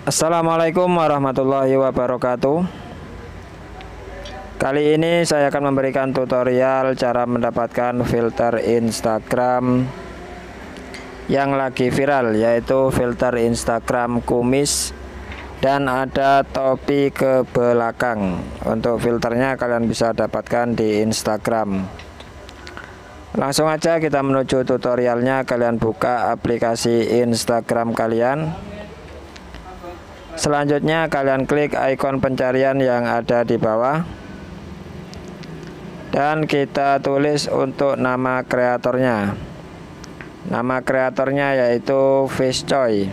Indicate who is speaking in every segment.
Speaker 1: Assalamualaikum warahmatullahi wabarakatuh. Kali ini saya akan memberikan tutorial cara mendapatkan filter Instagram yang lagi viral, yaitu filter Instagram kumis dan ada topi ke belakang. Untuk filternya kalian bisa dapatkan di Instagram. Langsung aja kita menuju tutorialnya. Kalian buka aplikasi Instagram kalian. Selanjutnya kalian klik ikon pencarian yang ada di bawah dan kita tulis untuk nama kreatornya. Nama kreatornya yaitu Fishcoy.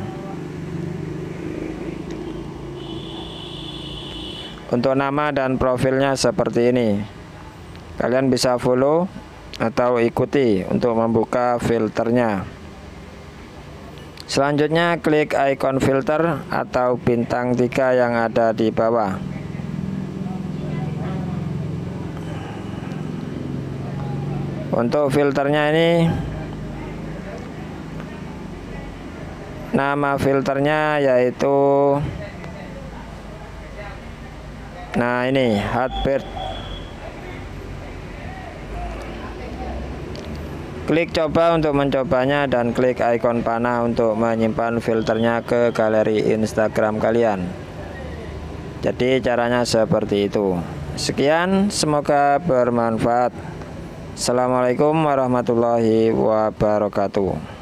Speaker 1: Untuk nama dan profilnya seperti ini. Kalian bisa follow atau ikuti untuk membuka filternya. Selanjutnya klik ikon filter atau bintang 3 yang ada di bawah. Untuk filternya ini, nama filternya yaitu ini Heartbeat. Klik coba untuk mencobanya dan klik ikon panah untuk menyimpan filternya ke galeri Instagram kalian. Jadi caranya seperti itu. Sekian, semoga bermanfaat. Assalamualaikum warahmatullahi wabarakatuh.